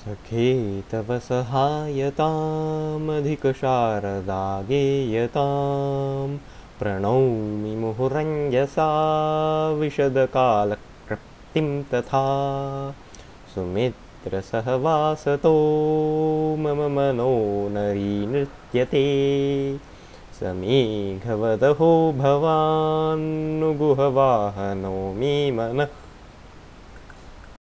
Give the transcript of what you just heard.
सखे तव सहायतामधिकशारदा गेयतां प्रणौमि मुहुरञ्जसा विशदकालकृप्तिं तथा सुमित्रसहवासतो मम मनो नरीनृत्यते समेघवदहो भवान्नुगुहवाहनो मे मनः